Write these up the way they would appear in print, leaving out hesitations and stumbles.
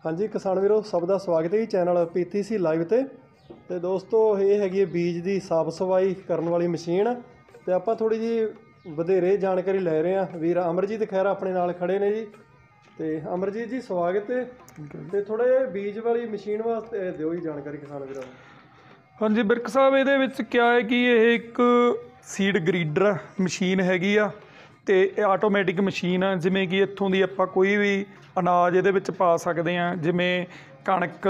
हाँ जी किसान वीरो सब का स्वागत है जी चैनल PTC लाइव ते दोस्तों ये हैगी बीज की साफ सफाई करने वाली मशीन तो आप थोड़ी जी वधेरे जानकारी लै रहे हैं। वीर अमरजीत खैरा अपने नाल खड़े ने जी। तो अमरजीत जी स्वागत है तो थोड़ा बीज वाली मशीन वास्ते दिओ जी जानकारी किसान वीरों। हाँ जी बिरक साहब ये क्या है कि ये एक सीड ग्रीडर मशीन हैगी आ ते आटोमैटिक मशीन आ जिमें कि इत्थों दी आपां कोई भी अनाज ये पा सकते हैं जिमें कणक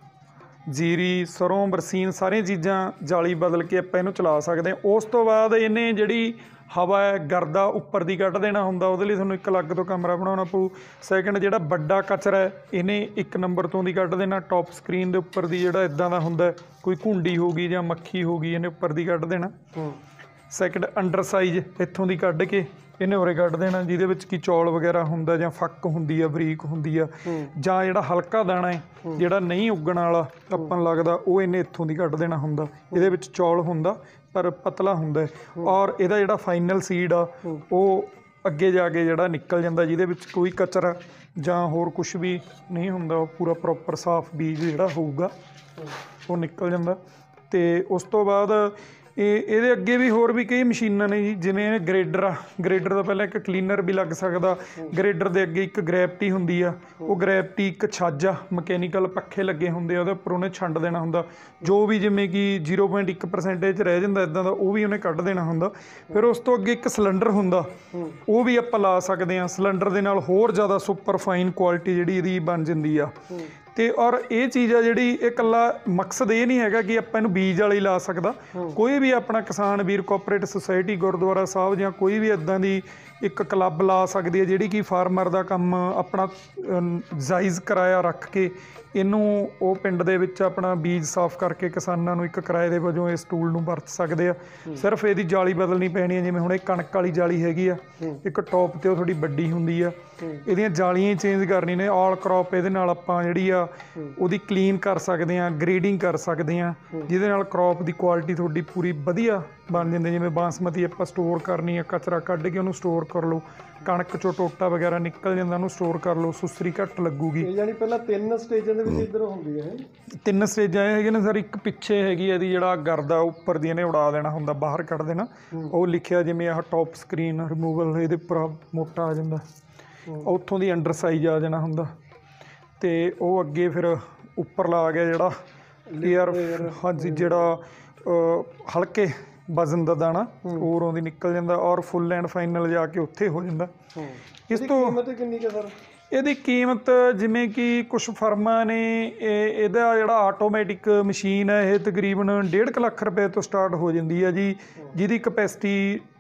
जीरी सरों बरसीन सारिया चीज़ां जाली बदल के आपां इहनूं चला सकते हैं। उस तो बाद इन्हें जिहड़ी हवा है गर्दा उपर दी कढ़ देना हुंदा उहदे लई तुहानूं एक अलग तो कमरा बनाउणा पऊ। सैकंड जिहड़ा बड़ा कचरा है इन्हें एक नंबर तो दी कढ़ देना। टॉप स्क्रीन दे उपर दी जिहड़ा इदां दा हुंदा कोई घुंडी होगी जां मक्खी होगी इन्हें उपर दी कढ़ देना। सैकंड अंडर साइज इत्थों दी कढ़ के इन्हें उरे कढ़ देना जिहदे विच कि चौल वगैरह हुंदा जां फक हुंदी आ बरीक हुंदी आ जां जिहड़ा हल्का दाना है जिहड़ा नहीं उगण वाला आपां नूं लगदा ओह इन्हें इत्थों दी कढ़ देना हुंदा। इहदे विच चौल हुंदा पर पतला हुंदा और इहदा जिहड़ा फाइनल सीड आ ओह अगे जाके जिहड़ा निकल जांदा जिहदे विच कोई कचरा जां होर कुछ भी नहीं हुंदा। पूरा प्रॉपर साफ बीज जिहड़ा होऊगा ओह निकल जांदा। ते उस तो बाद ये अगे भी होर भी कई मशीनां ने जी जिवें ग्रेडर आ। ग्रेडर का पहले एक क्लीनर भी लग सकदा। ग्रेडर के अगे एक ग्रैविटी हुंदी आ वो ग्रैविटी एक छज आ मकैनिकल पक्खे लगे हुंदे उहदे उपर उहने छंड देना हुंदा जो भी जिवें कि 0.1% रह जांदा इदां दा ओह भी उहने कढ़ देना हुंदा। फिर उस तो अगे एक सिलेंडर हुंदा ओह भी आपां ला सकदे आ। सिलेंडर दे नाल होर ज़्यादा सुपर फाइन क्वालिटी जिहड़ी इहदी बन जांदी आ। ते और ये चीज़ आ जिहड़ी ये कल्ला मकसद ये नहीं हैगा कि आपां इहनूं बीज वाली ला सकदा। कोई भी अपना किसान वीर कोऑपरेटिव सोसाइटी गुरुद्वारा साहब जां कोई भी इदां दी एक क्लब ला सकदी है जिहड़ी कि फार्मर दा काम अपना जायज़ किराया रख के इनू वो पिंड दे विच अपना बीज साफ करके किसानां नूं एक किराए दे वजों इस टूल नूं वरत सकदे आ। सिर्फ इहदी जाली बदलनी पैनी है जिवें हुण इह कणक वाली जाली हैगी आ एक टॉप ते थोड़ी वड्डी हुंदी आ इहदियां जालियां चेंज करनी ने। ऑल क्रॉप इहदे नाल आपां जिहड़ी आ ਉਹਦੀ क्लीन कर सकते हैं ग्रेडिंग कर सकते हैं जिहदे नाल क्रॉप की क्वालिटी थोड़ी पूरी वधिया बन जाती। जिवें बासमती आपां स्टोर करनी है कचरा कढ़ के उहनूं स्टोर कर लो कणक चों टोटा वगैरह निकल जांदा उहनूं स्टोर कर लो सुसरी घट लगूगी। यानी पहला 3 स्टेजां दे विच इधर हुंदी है 3 स्टेजां हैगे ने सर। एक पिछे हैगी इहदी जिहड़ा गर्दा उपर दी इहने उड़ा देना हुंदा बाहर कढ़ देना ਉਹ लिखिया जिवें आह टॉप स्क्रीन रिमूवल इहदे उपर मोटा आ जांदा उत्थों दी अंडर साइज आ जाना हुंदा ते ਉਹ ਅੱਗੇ ਫਿਰ ਉੱਪਰ ਲਾ ਗਿਆ ਜਿਹੜਾ ਏਅਰ ਹਾਂਜੀ ਜਿਹੜਾ ਹਲਕੇ ਵਜ਼ਨ ਦਾ ਦਾਣਾ ਹੋਰ ਉਹਦੀ ਨਿਕਲ ਜਾਂਦਾ ਔਰ ਫੁੱਲ ਐਂਡ ਫਾਈਨਲ ਜਾ ਕੇ ਉੱਥੇ ਹੋ ਜਾਂਦਾ। ਇਸ ਤੋਂ ਕੀਮਤ ਕਿੰਨੀ ਹੈ ਸਰ? ਇਹਦੀ ਕੀਮਤ ਜਿਵੇਂ ਕਿ ਕੁਛ ਫਰਮਾਂ ਨੇ ਇਹਦਾ ਜਿਹੜਾ ਆਟੋਮੈਟਿਕ ਮਸ਼ੀਨ ਹੈ ਇਹ ਤਕਰੀਬਨ 1.5 ਲੱਖ ਰੁਪਏ ਤੋਂ ਸਟਾਰਟ ਹੋ ਜਾਂਦੀ ਹੈ ਜੀ ਜਿਹਦੀ ਕਪੈਸਿਟੀ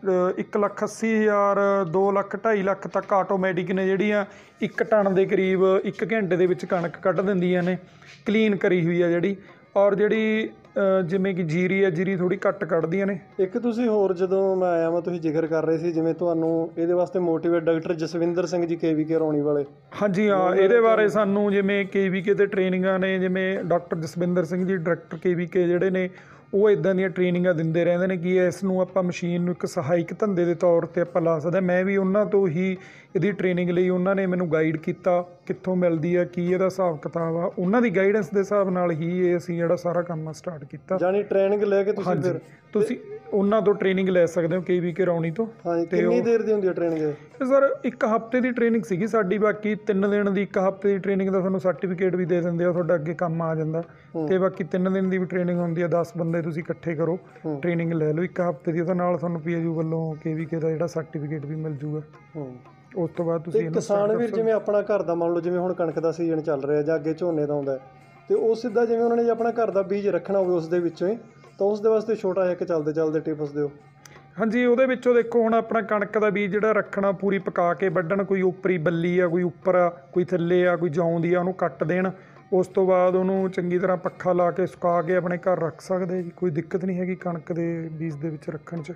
1,80,000 2 ਲੱਖ 2.5 ਲੱਖ ਤੱਕ ਆਟੋਮੈਟਿਕ ਨੇ ਜਿਹੜੀਆਂ 1 ਟਨ ਦੇ ਕਰੀਬ 1 ਘੰਟੇ ਦੇ ਵਿੱਚ ਕਣਕ ਕੱਢ ਦਿੰਦੀਆਂ ਨੇ ਕਲੀਨ ਕਰੀ ਹੋਈ ਆ ਜਿਹੜੀ। और जिहड़ी जिवें कि जीरी है जीरी थोड़ी घट कढ़दियां ने। एक तुसीं होर जदों मैं आया मैं तुसीं जिक्र कर रहे सी जिवें तुहानूं इहदे वास्ते motivate doctor Jaswinder Singh ji KVK Rauni वाले। हाँ जी हाँ इहदे बारे सानूं जिवें KVK ते ट्रेनिंगां ने जिवें doctor Jaswinder Singh ji director KVK जिहड़े ने ਉਹ ਇੱਦਾਂ ਦੀਆਂ ਟ੍ਰੇਨਿੰਗਾਂ ਦਿੰਦੇ ਰਹਿੰਦੇ ਨੇ ਕਿ ਇਸ ਨੂੰ ਆਪਾਂ ਮਸ਼ੀਨ ਨੂੰ ਇੱਕ ਸਹਾਇਕ ਧੰਦੇ ਦੇ ਤੌਰ 'ਤੇ ਆਪਾਂ ਲਾ ਸਕਦੇ। ਮੈਂ ਵੀ ਉਹਨਾਂ ਤੋਂ ਹੀ ਇਹਦੀ ਟ੍ਰੇਨਿੰਗ ਲਈ ਉਹਨਾਂ ਨੇ ਮੈਨੂੰ ਗਾਈਡ ਕੀਤਾ ਕਿੱਥੋਂ ਮਿਲਦੀ ਆ ਕੀ ਇਹਦਾ ਹਿਸਾਬ ਕਿਤਾਬ ਆ ਉਹਨਾਂ ਦੀ ਗਾਈਡੈਂਸ ਦੇ ਹਿਸਾਬ ਨਾਲ ਹੀ ਇਹ ਅਸੀਂ ਜਿਹੜਾ ਸਾਰਾ ਕੰਮ ਸਟਾਰਟ ਕੀਤਾ। ਯਾਨੀ ਟ੍ਰੇਨਿੰਗ ਲੈ ਕੇ ਤੁਸੀਂ ਫਿਰ ਤੁਸੀਂ ਉਹਨਾਂ ਤੋਂ ਟ੍ਰੇਨਿੰਗ ਲੈ ਸਕਦੇ ਹੋ KVK ਰੌਣੀ ਤੋਂ। ਤੇ ਕਿੰਨੀ ਦੇਰ ਦੀ ਹੁੰਦੀ ਹੈ ਟ੍ਰੇਨਿੰਗ? ਇਹ ਸਰ 1 ਹਫ਼ਤੇ ਦੀ ਟ੍ਰੇਨਿੰਗ ਸੀਗੀ ਸਾਡੀ ਬਾਕੀ 3 ਦਿਨ ਦੀ 1 ਹਫ਼ਤੇ ਦੀ ਟ੍ਰੇਨਿੰਗ ਦਾ ਤੁਹਾਨੂੰ ਸਰਟੀਫਿਕੇਟ ਵੀ ਦੇ ਦਿੰਦੇ ਆ ਤੁਹਾਡਾ ਅੱਗੇ ਕੰਮ ਆ ਜਾਂਦਾ ਤੇ ਬਾਕੀ 3 ਦਿਨ ਦੀ ਵੀ ਟ੍ਰੇਨਿੰਗ ਹੁੰਦੀ ਆ 10 ਬੰਦੇ ਤੁਸੀਂ ਇਕੱਠੇ ਕਰੋ ਟ੍ਰੇਨਿੰਗ ਲੈ ਲਓ 1 ਹਫ਼ਤੇ ਦੀ ਉਹਦੇ ਨਾਲ ਤੁਹਾਨੂੰ PAU ਵੱਲੋਂ KVK ਦਾ ਜਿਹੜਾ ਸਰਟੀਫਿਕੇਟ ਵੀ ਮਿਲ ਜੂਗਾ। ਉਸ ਤੋਂ ਬਾਅਦ ਤੁਸੀਂ ਕਿਸਾਨ ਵੀਰ ਜਿਵੇਂ ਆਪਣਾ ਘਰ ਦਾ ਮੰਨ ਲਓ ਜਿਵੇਂ ਹੁਣ ਕਣਕ ਦਾ ਸੀਜ਼ਨ ਚੱਲ ਰਿਹਾ ਜਾਂ ਅੱਗੇ ਝੋਨੇ ਦਾ ਆਉਂਦਾ ਤੇ ਉਹ ਸਿੱਧਾ ਜਿਵੇਂ ਉਹਨਾਂ ਨੇ ਆਪਣਾ ਘਰ ਦਾ ਬੀਜ ਰੱਖਣਾ ਹੋਵੇ ਉਸ ਦੇ ਵਿੱਚੋਂ ਹੀ ਤਾਂ ਉਸ ਦੇ ਵਾਸਤੇ ਛੋਟਾ ਇੱਕ ਚੱਲਦੇ ਟਿਪਸ ਦਿਓ। ਹਾਂਜੀ ਉਹਦੇ ਵਿੱਚੋਂ ਦੇਖੋ ਹੁਣ ਆਪਣਾ ਕਣਕ ਦਾ ਬੀਜ ਜਿਹੜਾ ਰੱਖਣਾ ਪੂਰੀ ਪਕਾ ਕੇ ਵੱਢਣ ਕੋਈ ਉੱਪਰੀ ਬੱਲੀ ਆ ਕੋਈ ਉੱਪਰ ਆ ਕੋਈ ਥੱਲੇ ਆ ਕੋਈ ਜੌਂ ਦੀ ਆ ਉਹਨੂੰ ਕੱਟ ਦੇਣ। ਉਸ ਤੋਂ ਬਾਅਦ ਉਹਨੂੰ ਚੰਗੀ ਤਰ੍ਹਾਂ ਪੱਖਾ ਲਾ ਕੇ ਸੁਕਾ ਕੇ ਆਪਣੇ ਘਰ ਰੱਖ ਸਕਦੇ ਜੀ ਕੋਈ ਦਿੱਕਤ ਨਹੀਂ ਹੈਗੀ ਕਣਕ ਦੇ ਬੀਜ ਦੇ ਵਿੱਚ ਰੱਖਣ 'ਚ।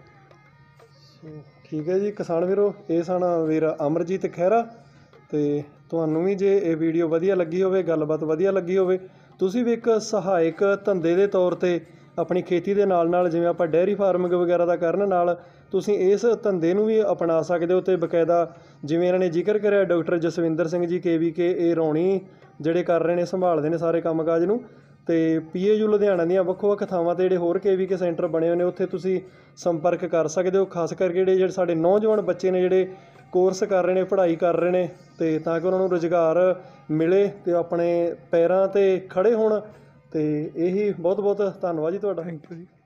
ਠੀਕ ਹੈ ਜੀ ਕਿਸਾਨ ਵੀਰੋ ਇਹ ਸਨ ਵੀਰ ਅਮਰਜੀਤ ਖਹਿਰਾ ਤੇ ਤੁਹਾਨੂੰ ਵੀ ਜੇ ਇਹ ਵੀਡੀਓ ਵਧੀਆ ਲੱਗੀ ਹੋਵੇ ਗੱਲਬਾਤ ਵਧੀਆ ਲੱਗੀ ਹੋਵੇ ਤੁਸੀਂ ਵੀ ਇੱਕ ਸਹਾਇਕ ਧੰਦੇ ਦੇ ਤੌਰ 'ਤੇ ਆਪਣੀ ਖੇਤੀ ਦੇ ਨਾਲ ਜਿਵੇਂ ਆਪਾਂ ਡੇਅਰੀ ਫਾਰਮਿੰਗ ਵਗੈਰਾ ਦਾ ਕਰਨ ਨਾਲ ਤੁਸੀਂ ਇਸ ਧੰਦੇ ਨੂੰ ਵੀ ਅਪਣਾ ਸਕਦੇ ਹੋ। ਅਤੇ ਬਕਾਇਦਾ ਜਿਵੇਂ ਇਹਨਾਂ ਨੇ ਜ਼ਿਕਰ ਕਰਿਆ ਡਾਕਟਰ ਜਸਵਿੰਦਰ ਸਿੰਘ ਜੀ KVK ਇਹ ਰੌਣੀ ਜਿਹੜੇ ਕਰ ਰਹੇ ਨੇ, ਸੰਭਾਲਦੇ ਨੇ ਸਾਰੇ ਕੰਮਕਾਜ ਨੂੰ। ਅਤੇ PAU ਲੁਧਿਆਣਾ ਦੀਆਂ ਵੱਖੋ-ਵੱਖ ਥਾਵਾਂ 'ਤੇ ਜਿਹੜੇ ਹੋਰ KVK ਸੈਂਟਰ ਬਣੇ ਹੋਏ ਨੇ ਉੱਥੇ ਤੁਸੀਂ ਸੰਪਰਕ ਕਰ ਸਕਦੇ ਹੋ। ਖਾਸ ਕਰਕੇ ਜਿਹੜੇ ਸਾਡੇ ਨੌਜਵਾਨ ਬੱਚੇ ਨੇ ਜਿਹੜੇ ਕੋਰਸ ਕਰ ਰਹੇ ਨੇ, ਪੜ੍ਹਾਈ ਕਰ ਰਹੇ ਨੇ, ਅਤੇ ਤਾਂ ਕਿ ਉਹਨਾਂ ਨੂੰ ਰੁਜ਼ਗਾਰ ਮਿਲੇ ਅਤੇ ਆਪਣੇ ਪੈਰਾਂ 'ਤੇ ਖੜ੍ਹੇ ਹੋਣ। ਅਤੇ ਇਹੀ ਬਹੁਤ ਬਹੁਤ ਧੰਨਵਾਦ ਜੀ ਤੁਹਾਡਾ। ਥੈਂਕ ਯੂ ਜੀ।